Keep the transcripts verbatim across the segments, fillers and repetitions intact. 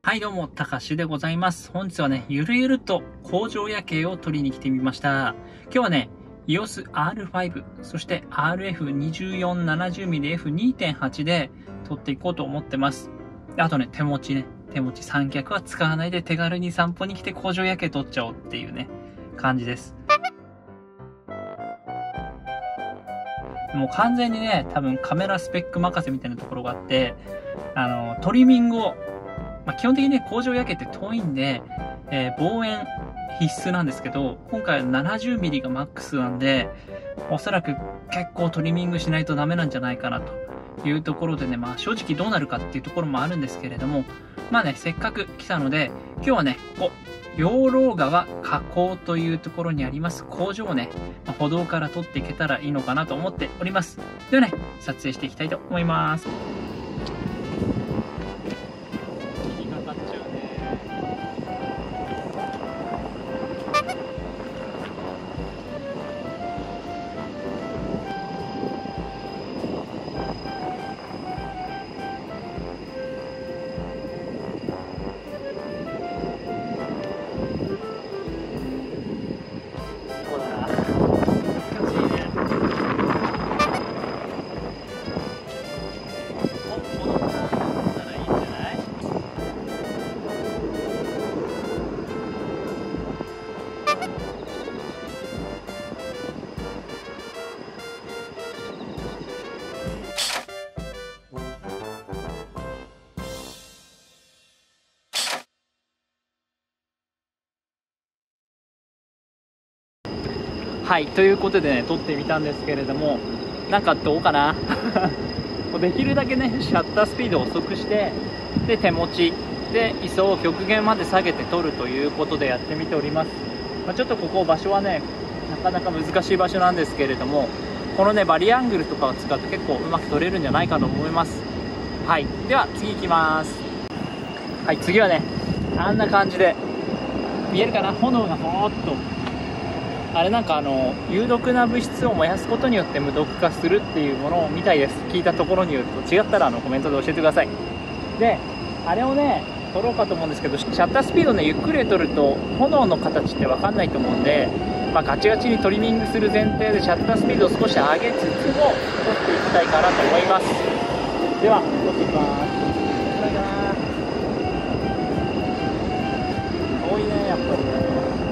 はいどうも、たかしでございます。本日はね、ゆるゆると工場夜景を撮りに来てみました。今日はね、イーオーエスアールファイブ、そして アールエフにじゅうよんななじゅうミリエフにてんはち で撮っていこうと思ってます。あとね、手持ちね、手持ち三脚は使わないで手軽に散歩に来て工場夜景撮っちゃおうっていうね、感じです。もう完全にね、多分カメラスペック任せみたいなところがあって、あの、トリミングをまあ、基本的にね、工場夜景って遠いんで、えー、望遠必須なんですけど、今回は ななじゅうミリ がマックスなんで、おそらく結構トリミングしないとダメなんじゃないかなというところでね、まあ正直どうなるかっていうところもあるんですけれども、まあね、せっかく来たので、今日はね、ここ、養老川河口というところにあります工場をね、まあ、歩道から撮っていけたらいいのかなと思っております。ではね、撮影していきたいと思います。はい、ということでね、撮ってみたんですけれども、なんかどうかなできるだけね、シャッタースピードを遅くして、で、手持ち、で、イソを極限まで下げて撮るということでやってみております。まあ、ちょっとここ場所はね、なかなか難しい場所なんですけれども、このね、バリアングルとかを使って結構うまく撮れるんじゃないかと思います。はい、では次行きます。はい、次はね、あんな感じで、見えるかな、炎がぼーっと。あれなんかあの有毒な物質を燃やすことによって無毒化するっていうものみたいです。聞いたところによると、違ったらあのコメントで教えてください。であれをね撮ろうかと思うんですけど、シャッタースピードねゆっくりで撮ると炎の形って分かんないと思うんで、まあ、ガチガチにトリミングする前提でシャッタースピードを少し上げつつも撮っていきたいかなと思います。では撮っていきます。これかな、多いねやっぱりね。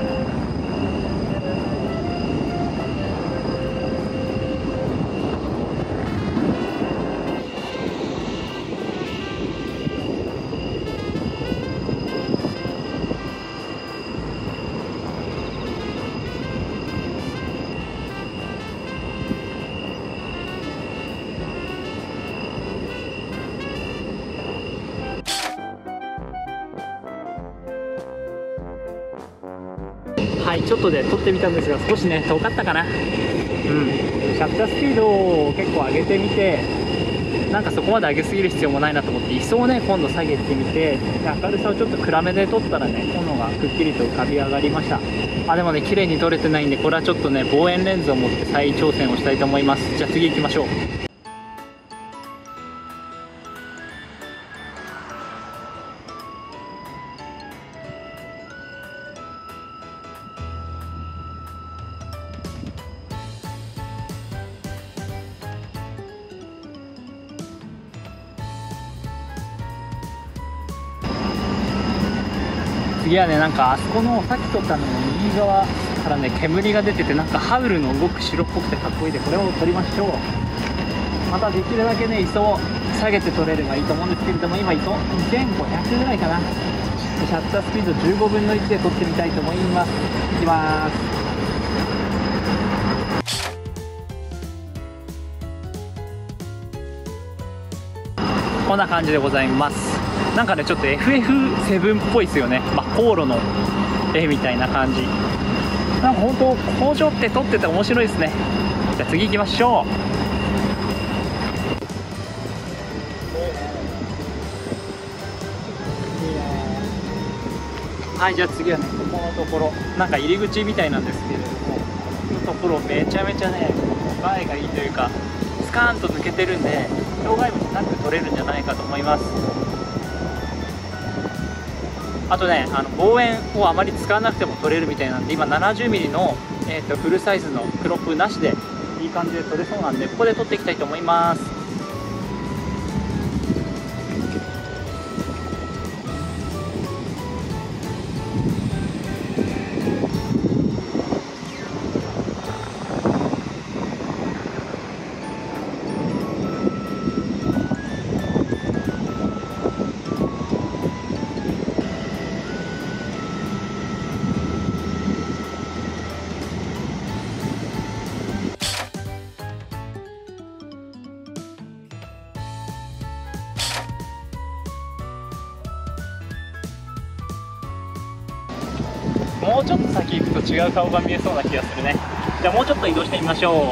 はい、ちょっとで撮ってみたんですが、少しね遠かったかな。うん、シャッタースピードを結構上げてみて、なんかそこまで上げすぎる必要もないなと思って、イソをね今度下げてみて、明るさをちょっと暗めで撮ったらね、炎がくっきりと浮かび上がりました。あでもね綺麗に撮れてないんで、これはちょっとね望遠レンズを持って再挑戦をしたいと思います。じゃあ次行きましょう。次はね、なんかあそこのさっき撮ったのの右側からね煙が出てて、なんかハウルの動く白っぽくてかっこいいで、これを撮りましょう。またできるだけねイソを下げて撮れればいいと思うんですけれども、今イソにせんごひゃくぐらいかな。シャッタースピードじゅうごぶんのいちで撮ってみたいと思います。いきます。こんな感じでございます。なんかねちょっと エフエフセブン っぽいですよね。まあ航路の絵みたいな感じ。なんか本当工場って撮ってて面白いですね。じゃあ次行きましょう。はい、じゃあ次はねここのところ、なんか入り口みたいなんですけれども、このところめちゃめちゃね映えがいいというか、スカーンと抜けてるんで障害物なく撮れるんじゃないかと思います。 あとね、あの望遠をあまり使わなくても撮れるみたいなんで、今 ななじゅうミリ の、えー、とフルサイズのクロップなしでいい感じで撮れそうなんで、ここで撮っていきたいと思います。もうちょっと先行くと違う顔が見えそうな気がするね。じゃあもうちょっと移動してみましょう。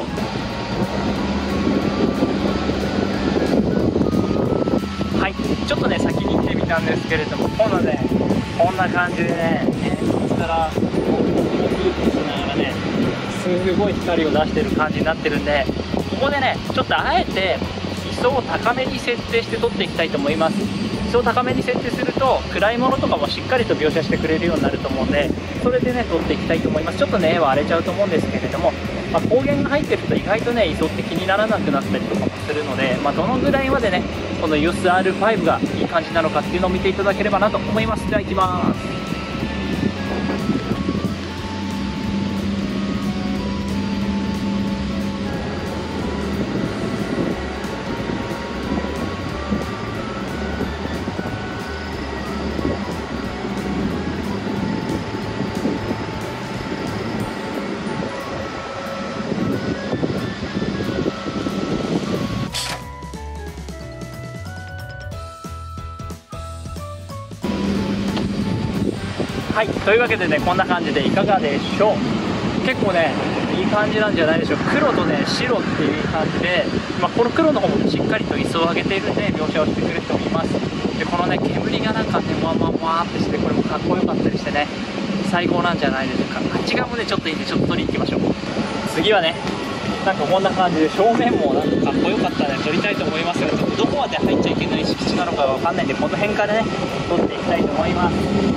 はい、ちょっとね先に行ってみたんですけれども、今度はねこんな感じでね、ここからこうしながらね、すごい光を出してる感じになってるんで、ここでねちょっとあえて位相を高めに設定して撮っていきたいと思います。位相高めに設定すると暗いものとかもしっかりと描写してくれるようになると思うんで、それでね撮っていきたいと思います。ちょっとね絵は荒れちゃうと思うんですけれども、まあ、光源が入ってると意外とね位相って気にならなくなったりとかもするので、まあ、どのぐらいまでねこの イーオーエスアールファイブ がいい感じなのかっていうのを見ていただければなと思います。では行きます。はい、というわけでねこんな感じでいかがでしょう。結構ねいい感じなんじゃないでしょうか。黒とね白っていう感じで、まあ、この黒の方もしっかりと位相を上げているんで描写をしてくれる人もいます。でこのね煙がなんかねわわわーってして、これもかっこよかったりしてね最高なんじゃないでしょうか。あっち側もねちょっといいんでちょっと撮りに行きましょう。次はねなんかこんな感じで正面もなんかかっこよかったので撮りたいと思いますが、ちょっとどこまで入っちゃいけない敷地なのかがわかんないんで、この辺からね撮っていきたいと思います。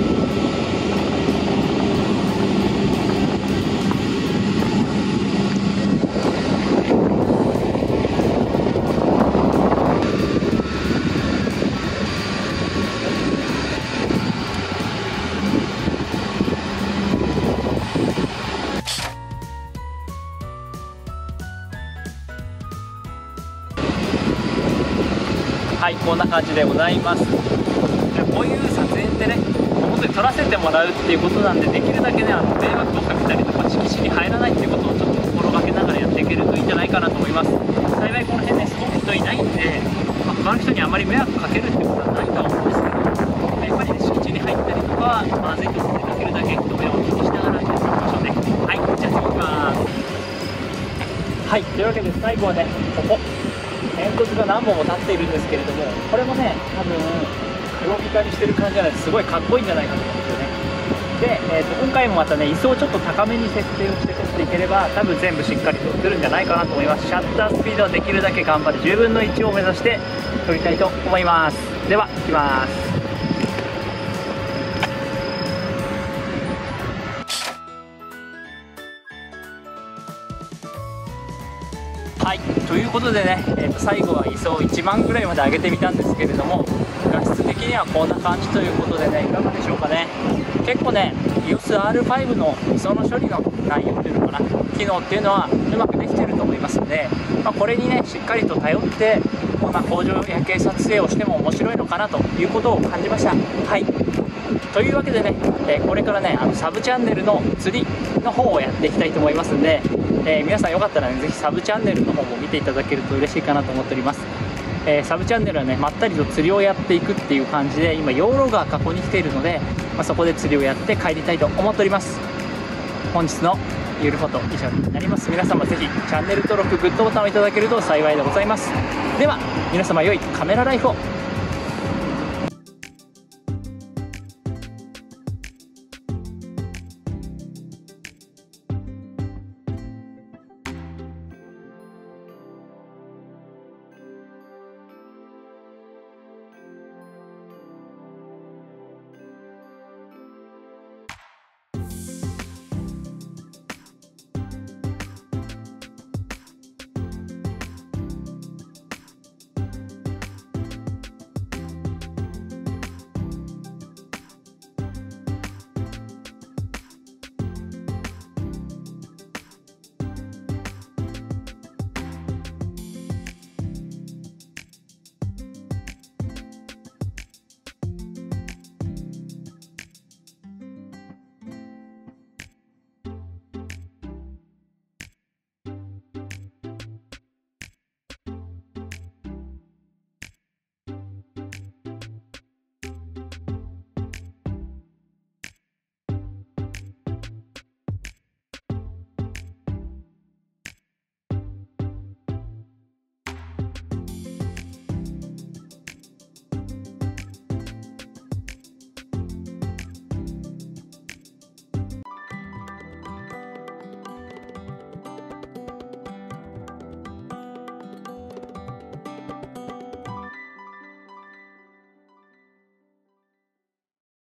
はい、こんな感じでございます。こういう撮影ってね本当に撮らせてもらうっていうことなんで、できるだけねあの迷惑をかけたりとか敷地に入らないっていうことをちょっと心がけながらやっていけるといいんじゃないかなと思います。幸いこの辺ねすごく人いないんで、まあ、他の人にあまり迷惑かけるってことはないとは思うんですけど、やっぱりね敷地に入ったりとかはまずいと思ってできるだけ人目を気にしながらやっていきましょうね。はい、じゃあ次行きます。はい、というわけで最後はねここ煙突が何本も立っているんですけれども、これもね多分黒光りしてる感じじゃないとすごいかっこいいんじゃないかと思うんですよね。で、えー、と今回もまたね位相をちょっと高めに設定をして撮っていければ多分全部しっかりと映るんじゃないかなと思います。シャッタースピードはできるだけ頑張るじゅうぶんのいちを目指して撮りたいと思います。では行きます。はい、ということでね、えー、と最後は位相いちまんぐらいまで上げてみたんですけれども、画質的にはこんな感じということでね、いかがでしょうかね。結構ね イーオーエスアールファイブ の位相の処理の内容っていうのかな、機能っていうのはうまくできてると思いますので、まあ、これにねしっかりと頼ってこんな工場夜景撮影をしても面白いのかなということを感じました。はい、というわけでね、えー、これからねあのサブチャンネルの釣りの方をやっていきたいと思いますんで、えー、皆さんよかったらねぜひサブチャンネルの方も見ていただけると嬉しいかなと思っております。えー、サブチャンネルはねまったりと釣りをやっていくっていう感じで、今養老川河口に来ているので、まあ、そこで釣りをやって帰りたいと思っております。本日のゆるフォト以上になります。皆様ぜひチャンネル登録グッドボタンをいただけると幸いでございます。では皆様良いカメラライフを。